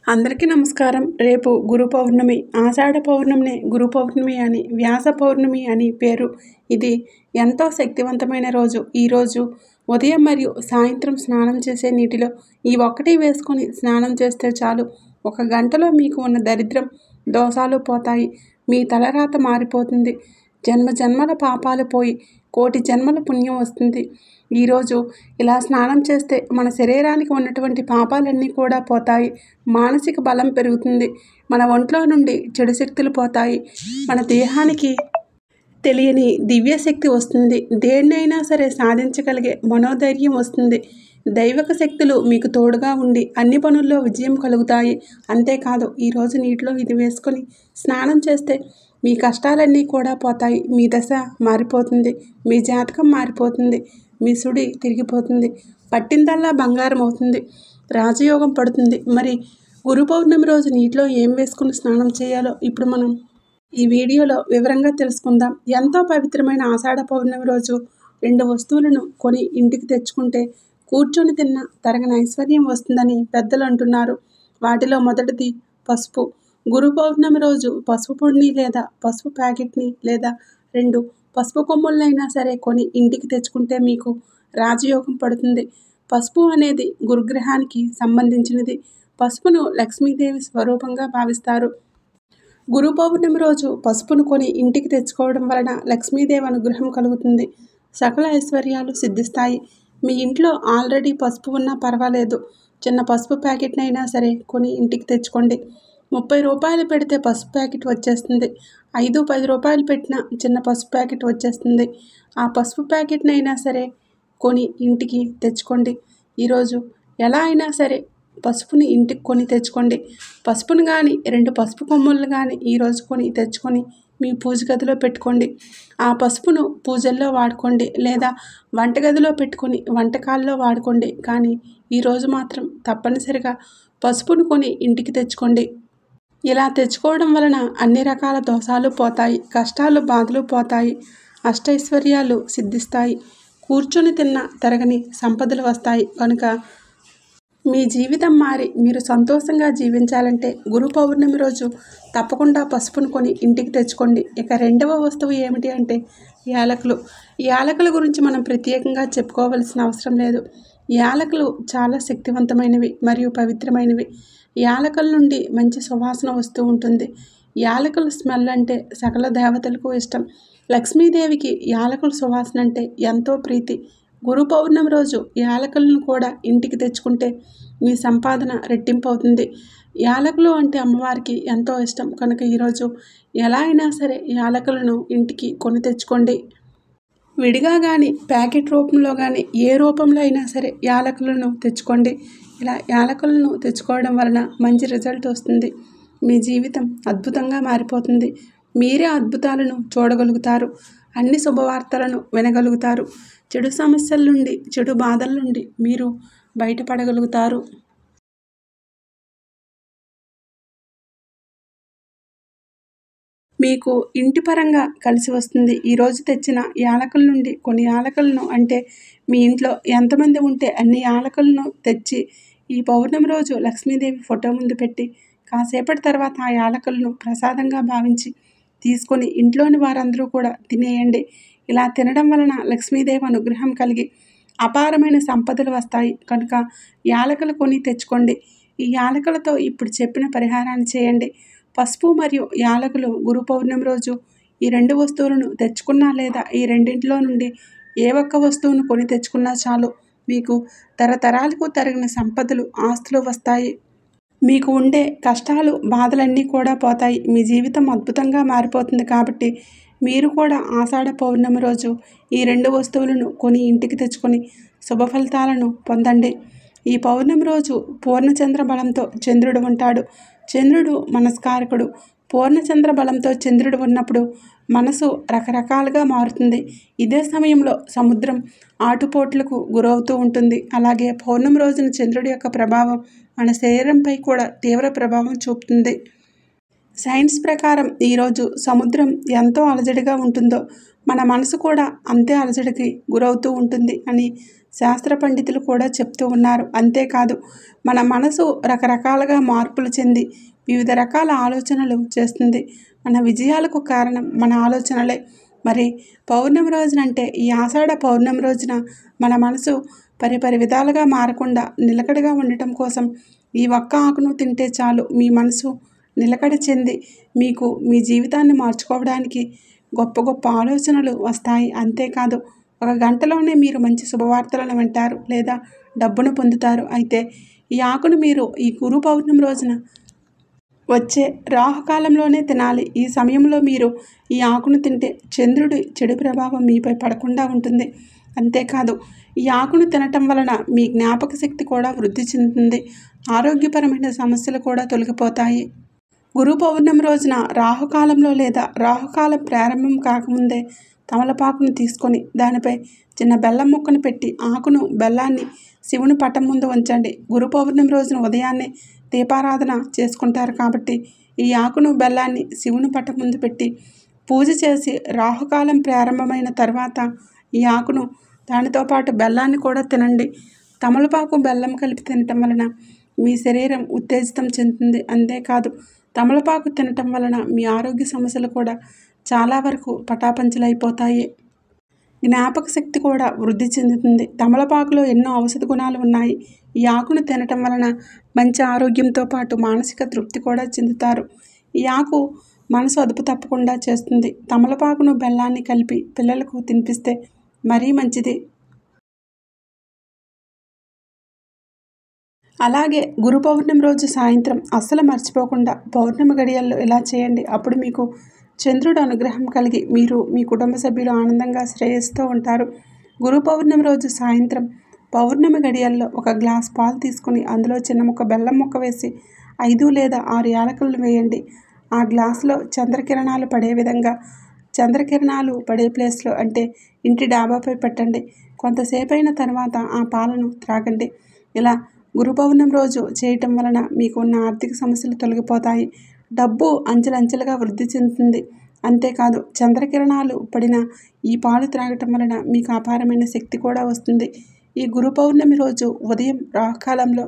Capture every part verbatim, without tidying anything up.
అందరికీ నమస్కారం. రేపు గురు పౌర్ణమి. ఆషాఢ పౌర్ణమినే గురు పౌర్ణమి అని, వ్యాస పౌర్ణమి అని పేరు. ఇది ఎంతో శక్తివంతమైన రోజు. ఈరోజు ఉదయం మరియు సాయంత్రం స్నానం చేసే నీటిలో ఈ ఒక్కటి వేసుకొని స్నానం చేస్తే చాలు. ఒక గంటలో మీకు ఉన్న దరిద్రం, దోషాలు పోతాయి. మీ తలరాత మారిపోతుంది. జన్మ జన్మల పాపాలు పోయి కోటి జన్మల పుణ్యం వస్తుంది. ఈరోజు ఇలా స్నానం చేస్తే మన శరీరానికి ఉన్నటువంటి పాపాలన్నీ కూడా పోతాయి. మానసిక బలం పెరుగుతుంది. మన ఒంట్లో నుండి చెడు శక్తులు పోతాయి. మన దేహానికి తెలియని దివ్యశక్తి వస్తుంది. దేన్నైనా సరే సాధించగలిగే మనోధైర్యం వస్తుంది. దైవక శక్తులు మీకు తోడుగా ఉండి అన్ని పనుల్లో విజయం కలుగుతాయి. అంతేకాదు, ఈరోజు నీటిలో ఇది వేసుకొని స్నానం చేస్తే మీ కష్టాలన్నీ కూడా పోతాయి. మీ దశ మారిపోతుంది. మీ జాతకం మారిపోతుంది. మీ సుడి తిరిగిపోతుంది. పట్టిందల్లా బంగారం అవుతుంది. రాజయోగం పడుతుంది. మరి గురు పౌర్ణమి రోజు నీటిలో ఏం వేసుకుని స్నానం చేయాలో ఇప్పుడు మనం ఈ వీడియోలో వివరంగా తెలుసుకుందాం. ఎంతో పవిత్రమైన ఆషాఢ పౌర్ణమి రోజు రెండు వస్తువులను కొని ఇంటికి తెచ్చుకుంటే కూర్చొని తిన్న తరగని ఐశ్వర్యం వస్తుందని పెద్దలు అంటున్నారు. వాటిలో మొదటిది పసుపు. గురు పౌర్ణమి రోజు పసుపు పొడిని లేదా పసుపు ప్యాకెట్ని లేదా రెండు పసుపు కొమ్ములైనా సరే కొని ఇంటికి తెచ్చుకుంటే మీకు రాజయోగం పడుతుంది. పసుపు అనేది గురుగ్రహానికి సంబంధించినది. పసుపును లక్ష్మీదేవి స్వరూపంగా భావిస్తారు. గురు పౌర్ణమి రోజు పసుపును కొని ఇంటికి తెచ్చుకోవడం వలన లక్ష్మీదేవి అనుగ్రహం కలుగుతుంది. సకల ఐశ్వర్యాలు సిద్ధిస్తాయి. మీ ఇంట్లో ఆల్రెడీ పసుపు ఉన్నా పర్వాలేదు. చిన్న పసుపు ప్యాకెట్నైనా సరే కొని ఇంటికి తెచ్చుకోండి. ముప్పై రూపాయలు పెడితే పసుపు ప్యాకెట్ వచ్చేస్తుంది. ఐదు పది రూపాయలు పెట్టిన చిన్న పసుపు ప్యాకెట్ వచ్చేస్తుంది. ఆ పసుపు ప్యాకెట్నైనా సరే కొని ఇంటికి తెచ్చుకోండి. ఈరోజు ఎలా అయినా సరే పసుపుని ఇంటికి కొని తెచ్చుకోండి. పసుపును కానీ రెండు పసుపు కొమ్ములను కానీ ఈరోజు కొని తెచ్చుకొని మీ పూజ గదిలో పెట్టుకోండి. ఆ పసుపును పూజల్లో వాడుకోండి లేదా వంటగదిలో పెట్టుకొని వంటకాల్లో వాడుకోండి. కానీ ఈరోజు మాత్రం తప్పనిసరిగా పసుపును కొని ఇంటికి తెచ్చుకోండి. ఇలా తెచ్చుకోవడం వలన అన్ని రకాల దోషాలు పోతాయి. కష్టాలు బాధలు పోతాయి. అష్టైశ్వర్యాలు సిద్ధిస్తాయి. కూర్చొని తిన్న తరగని సంపదలు వస్తాయి. కనుక మీ జీవితం మారి మీరు సంతోషంగా జీవించాలంటే గురు పౌర్ణమి రోజు తప్పకుండా పసుపును కొని ఇంటికి తెచ్చుకోండి. ఇక రెండవ వస్తువు ఏమిటి అంటే యాలకులు. యాలకుల గురించి మనం ప్రత్యేకంగా చెప్పుకోవలసిన అవసరం లేదు. యాలకులు చాలా శక్తివంతమైనవి మరియు పవిత్రమైనవి. యాలకుల నుండి మంచి సువాసన వస్తూ ఉంటుంది. యాలకుల స్మెల్ అంటే సకల దేవతలకు ఇష్టం. లక్ష్మీదేవికి యాలకుల సువాసన అంటే ఎంతో ప్రీతి. గురు పౌర్ణమి రోజు యాలకులను కూడా ఇంటికి తెచ్చుకుంటే మీ సంపాదన రెట్టింపు అవుతుంది. యాలకులు అంటే అమ్మవారికి ఎంతో ఇష్టం. కనుక ఈరోజు ఎలా అయినా సరే యాలకులను ఇంటికి కొని తెచ్చుకోండి. విడిగా కానీ ప్యాకెట్ రూపంలో కానీ ఏ రూపంలో అయినా సరే యాలకులను తెచ్చుకోండి. ఇలా యాలకులను తెచ్చుకోవడం వలన మంచి రిజల్ట్ వస్తుంది. మీ జీవితం అద్భుతంగా మారిపోతుంది. మీరే అద్భుతాలను చూడగలుగుతారు. అన్ని శుభవార్తలను వినగలుగుతారు. చెడు సమస్యల నుండి చెడు బాధల నుండి మీరు బయటపడగలుగుతారు. మీకు ఇంటి పరంగా కలిసి వస్తుంది. ఈరోజు తెచ్చిన యాలకుల నుండి కొన్ని యాలకులను అంటే మీ ఇంట్లో ఎంతమంది ఉంటే అన్ని యాలకులను తెచ్చి ఈ పౌర్ణమి రోజు లక్ష్మీదేవి ఫోటో ముందు పెట్టి కాసేపటి తర్వాత ఆ యాలకులను ప్రసాదంగా భావించి తీసుకొని ఇంట్లోని వారందరూ కూడా తినేయండి. ఇలా తినడం వలన లక్ష్మీదేవి అనుగ్రహం కలిగి అపారమైన సంపదలు వస్తాయి. కనుక యాలకులు కొని తెచ్చుకోండి. ఈ యాలకులతో ఇప్పుడు చెప్పిన పరిహారాన్ని చేయండి. పసుపు మరియు యాలకులు గురు పౌర్ణమి రోజు ఈ రెండు వస్తువులను తెచ్చుకున్నా లేదా ఈ రెండింటిలో నుండి ఏ ఒక్క వస్తువును కొని తెచ్చుకున్నా చాలు. మీకు తరతరాలకు తరిగిన సంపదలు ఆస్తులు వస్తాయి. మీకు ఉండే కష్టాలు బాధలన్నీ కూడా పోతాయి. మీ జీవితం అద్భుతంగా మారిపోతుంది. కాబట్టి మీరు కూడా ఆషాఢ పౌర్ణమి రోజు ఈ రెండు వస్తువులను కొని ఇంటికి తెచ్చుకొని శుభ ఫలితాలను పొందండి. ఈ పౌర్ణమి రోజు పూర్ణచంద్ర బలంతో చంద్రుడు ఉంటాడు. చంద్రుడు మనస్కారకుడు. పూర్ణచంద్ర బలంతో చంద్రుడు ఉన్నప్పుడు మనసు రకరకాలుగా మారుతుంది. ఇదే సమయంలో సముద్రం ఆటుపోట్లకు గురవుతూ ఉంటుంది. అలాగే పౌర్ణమి రోజున చంద్రుడి యొక్క ప్రభావం మన శరీరంపై కూడా తీవ్ర ప్రభావం చూపుతుంది. సైన్స్ ప్రకారం ఈరోజు సముద్రం ఎంతో అలజడిగా ఉంటుందో మన మనసు కూడా అంతే అలజడికి గురవుతూ ఉంటుంది అని శాస్త్ర పండితులు కూడా చెప్తూ ఉన్నారు. అంతేకాదు మన మనసు రకరకాలుగా మార్పులు చెంది వివిధ రకాల ఆలోచనలు చేస్తుంది. మన విజయాలకు కారణం మన ఆలోచనలే. మరి పౌర్ణమి రోజునంటే ఈ ఆషాఢ పౌర్ణమి రోజున మన మనసు పరిపరి విధాలుగా మారకుండా నిలకడగా ఉండటం కోసం ఈ ఒక్క ఆకును తింటే చాలు మీ మనసు నిలకడ చెంది మీకు మీ జీవితాన్ని మార్చుకోవడానికి గొప్ప గొప్ప ఆలోచనలు వస్తాయి. అంతేకాదు ఒక గంటలోనే మీరు మంచి శుభవార్తలను వింటారు లేదా డబ్బును పొందుతారు. అయితే ఈ ఆకును మీరు ఈ గురు పౌర్ణమి రోజున వచ్చే రాహుకాలంలోనే తినాలి. ఈ సమయంలో మీరు ఈ ఆకును తింటే చంద్రుడి చెడు ప్రభావం మీపై పడకుండా ఉంటుంది. అంతేకాదు ఈ ఆకును తినటం వలన మీ జ్ఞాపక శక్తి కూడా వృద్ధి చెందుతుంది. ఆరోగ్యపరమైన సమస్యలు కూడా తొలగిపోతాయి. గురు పౌర్ణమి రోజున రాహుకాలంలో లేదా రాహుకాలం ప్రారంభం కాకముందే తమలపాకును తీసుకొని దానిపై చిన్న బెల్లం ముక్కను పెట్టి ఆకును బెల్లాన్ని శివుని పటం ముందు ఉంచండి. గురు పౌర్ణమి రోజున ఉదయాన్నే దీపారాధన చేసుకుంటారు కాబట్టి ఈ ఆకును బెల్లాన్ని శివుని పటం ముందు పెట్టి పూజ చేసి రాహుకాలం ప్రారంభమైన తర్వాత ఈ ఆకును దానితో పాటు బెల్లాన్ని కూడా తినండి. తమలపాకు బెల్లం కలిపి తినటం వలన మీ శరీరం ఉత్తేజితం చెందుతుంది. అంతేకాదు తమలపాకు తినటం వలన మీ ఆరోగ్య సమస్యలు కూడా చాలా వరకు పటాపంచలైపోతాయి. జ్ఞాపక శక్తి కూడా వృద్ధి చెందుతుంది. తమలపాకులో ఎన్నో ఔషధ గుణాలు ఉన్నాయి. ఈ ఆకును తినటం వలన మంచి ఆరోగ్యంతో పాటు మానసిక తృప్తి కూడా చెందుతారు. ఈ ఆకు మనసు అదుపు తప్పకుండా చేస్తుంది. తమలపాకును బెల్లాన్ని కలిపి పిల్లలకు తినిపిస్తే మరీ మంచిది. అలాగే గురు పౌర్ణమి రోజు సాయంత్రం అస్సలు మర్చిపోకుండా పౌర్ణమి గడియల్లో ఇలా చేయండి. అప్పుడు మీకు చంద్రుడు అనుగ్రహం కలిగి మీరు మీ కుటుంబ సభ్యులు ఆనందంగా శ్రేయస్సుతో ఉంటారు. గురు పౌర్ణమి రోజు సాయంత్రం పౌర్ణమి గడియల్లో ఒక గ్లాస్ పాలు తీసుకుని అందులో చిన్న ముక్క బెల్లం ముక్క వేసి ఐదు లేదా ఆరు యాలకులను వేయండి. ఆ గ్లాసులో చంద్రకిరణాలు పడే విధంగా చంద్రకిరణాలు పడే ప్లేస్లో అంటే ఇంటి డాబాపై పెట్టండి. కొంతసేపు అయిన తర్వాత ఆ పాలను త్రాగండి. ఇలా గురు పౌర్ణమి రోజు చేయటం వలన మీకు ఉన్న ఆర్థిక సమస్యలు తొలగిపోతాయి. డబ్బు అంచెలంచెలుగా వృద్ధి చెందుతుంది. అంతేకాదు చంద్రకిరణాలు పడిన ఈ పాలు త్రాగటం వలన మీకు అపారమైన శక్తి కూడా వస్తుంది. ఈ గురు పౌర్ణమి రోజు ఉదయం రాహుకాలంలో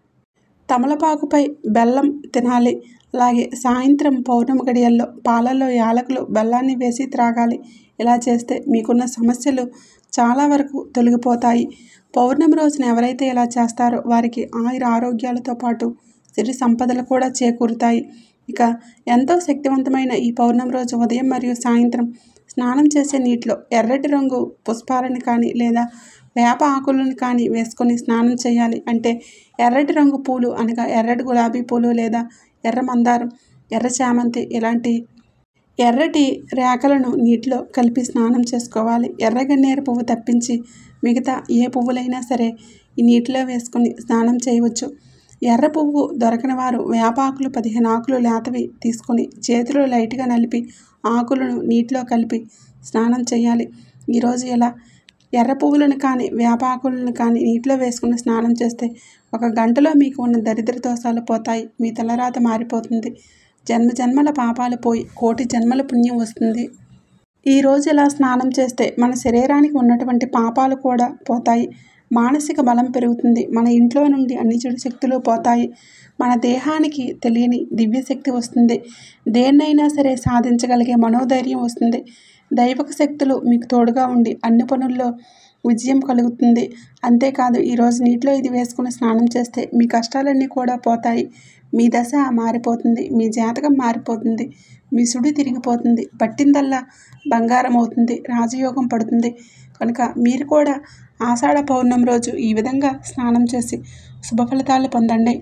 తమలపాకుపై బెల్లం తినాలి. అలాగే సాయంత్రం పౌర్ణమి గడియల్లో పాలల్లో యాలకులు బెల్లాన్ని వేసి త్రాగాలి. ఇలా చేస్తే మీకున్న సమస్యలు చాలా వరకు తొలగిపోతాయి. పౌర్ణమి రోజున ఎవరైతే ఇలా చేస్తారో వారికి ఆయుర ఆరోగ్యాలతో పాటు సిరి సంపదలు కూడా చేకూరుతాయి. ఇక ఎంతో శక్తివంతమైన ఈ పౌర్ణమి రోజు ఉదయం మరియు సాయంత్రం స్నానం చేసే నీటిలో ఎర్రటి రంగు పుష్పాలను కానీ లేదా వేప ఆకులను కానీ వేసుకొని స్నానం చేయాలి. అంటే ఎర్రటి రంగు పూలు అనగా ఎర్రటి గులాబీ పూలు లేదా ఎర్ర మందారం, ఎర్ర చామంతి ఇలాంటి ఎర్రటి రేఖలను నీటిలో కలిపి స్నానం చేసుకోవాలి. ఎర్రగన్నేరు పువ్వు తప్పించి మిగతా ఏ పువ్వులైనా సరే ఈ నీటిలో వేసుకొని స్నానం చేయవచ్చు. ఎర్ర పువ్వు దొరకని వారు వేపాకులు పదిహేను ఆకులు లేతవి తీసుకొని చేతిలో లైట్గా నలిపి ఆకులను నీటిలో కలిపి స్నానం చేయాలి. ఈరోజు ఇలా ఎర్ర పువ్వులను కానీ వేపాకులను కానీ నీటిలో వేసుకుని స్నానం చేస్తే ఒక గంటలో మీకు ఉన్న దరిద్ర దోషాలు పోతాయి. మీ తలరాత మారిపోతుంది. జన్మ జన్మల పాపాలు పోయి కోటి జన్మల పుణ్యం వస్తుంది. ఈరోజు ఇలా స్నానం చేస్తే మన శరీరానికి ఉన్నటువంటి పాపాలు కూడా పోతాయి. మానసిక బలం పెరుగుతుంది. మన ఇంట్లో నుండి అన్ని చెడు శక్తులు పోతాయి. మన దేహానికి తెలియని దివ్యశక్తి వస్తుంది. దేన్నైనా సరే సాధించగలిగే మనోధైర్యం వస్తుంది. దైవక శక్తులు మీకు తోడుగా ఉండి అన్ని పనుల్లో విజయం కలుగుతుంది. అంతేకాదు ఈరోజు నీటిలో ఇది వేసుకుని స్నానం చేస్తే మీ కష్టాలన్నీ కూడా పోతాయి. మీ దశ మారిపోతుంది. మీ జాతకం మారిపోతుంది. మీ సుడి తిరిగిపోతుంది. పట్టిందల్లా బంగారం అవుతుంది. రాజయోగం పడుతుంది. కనుక మీరు కూడా ఆషాఢ పౌర్ణమి రోజు ఈ విధంగా స్నానం చేసి శుభ ఫలితాలు పొందండి.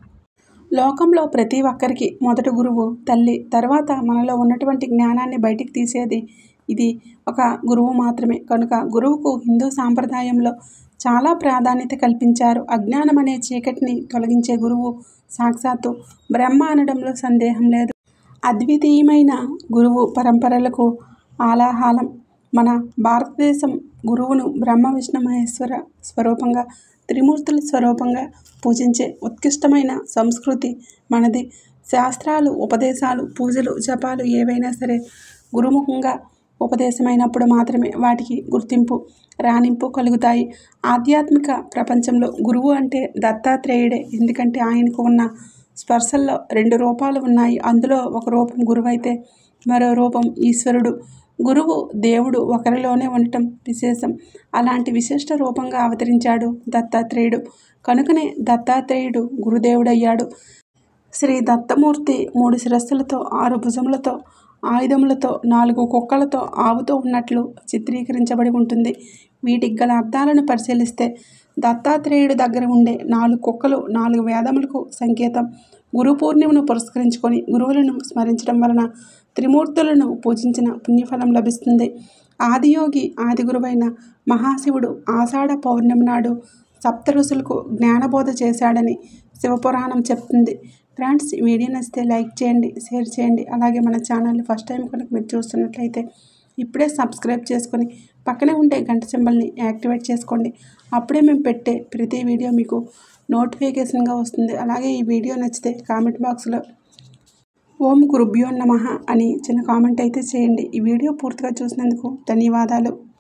లోకంలో ప్రతి ఒక్కరికి మొదటి గురువు తల్లి. తర్వాత మనలో ఉన్నటువంటి జ్ఞానాన్ని బయటికి తీసేది ఇది ఒక గురువు మాత్రమే. కనుక గురువుకు హిందూ సాంప్రదాయంలో చాలా ప్రాధాన్యత కల్పించారు. అజ్ఞానం అనే చీకటిని తొలగించే గురువు సాక్షాత్తు బ్రహ్మ అనడంలో సందేహం లేదు. అద్వితీయమైన గురువు పరంపరలకు ఆలాహలం. మన భారతదేశం గురువును బ్రహ్మ విష్ణు మహేశ్వర స్వరూపంగా త్రిమూర్తుల స్వరూపంగా పూజించే ఉత్కృష్టమైన సంస్కృతి మనది. శాస్త్రాలు, ఉపదేశాలు, పూజలు, జపాలు ఏవైనా సరే గురుముఖంగా ఉపదేశమైనప్పుడు మాత్రమే వాటికి గుర్తింపు, రాణింపు కలుగుతాయి. ఆధ్యాత్మిక ప్రపంచంలో గురువు అంటే దత్తాత్రేయుడే. ఎందుకంటే ఆయనకు ఉన్న స్పర్శల్లో రెండు రూపాలు ఉన్నాయి. అందులో ఒక రూపం గురువైతే మరో రూపం ఈశ్వరుడు. గురువు, దేవుడు ఒకరిలోనే ఉండటం విశేషం. అలాంటి విశిష్ట రూపంగా అవతరించాడు దత్తాత్రేయుడు. కనుకనే దత్తాత్రేయుడు గురుదేవుడయ్యాడు. శ్రీ దత్తమూర్తి మూడు శిరస్సులతో, ఆరు భుజములతో, ఆయుధములతో, నాలుగు కుక్కలతో, ఆవుతో ఉన్నట్లు చిత్రీకరించబడి ఉంటుంది. వీటికి గల అర్థాలను పరిశీలిస్తే దత్తాత్రేయుడి దగ్గర ఉండే నాలుగు కుక్కలు నాలుగు వేదములకు సంకేతం. గురు పూర్ణిమను పురస్కరించుకొని గురువులను స్మరించడం వలన త్రిమూర్తులను పూజించిన పుణ్యఫలం లభిస్తుంది. ఆదియోగి, ఆది గురువైన మహాశివుడు ఆషాఢ పౌర్ణమి నాడు సప్త ఋషులకు జ్ఞానబోధ చేశాడని శివపురాణం చెప్తుంది. ఫ్రెండ్స్, ఈ వీడియో నచ్చితే లైక్ చేయండి, షేర్ చేయండి. అలాగే మన ఛానల్ని ఫస్ట్ టైం కనుక మీరు చూస్తున్నట్లయితే ఇప్పుడే సబ్స్క్రైబ్ చేసుకొని పక్కనే ఉండే గంట సింబల్ని యాక్టివేట్ చేసుకోండి. అప్పుడే మేము పెట్టే ప్రతి వీడియో మీకు నోటిఫికేషన్గా వస్తుంది. అలాగే ఈ వీడియో నచ్చితే కామెంట్ బాక్స్లో ఓం గురుభ్యో నమః అని చిన్న కామెంట్ అయితే చేయండి. ఈ వీడియో పూర్తిగా చూసినందుకు ధన్యవాదాలు.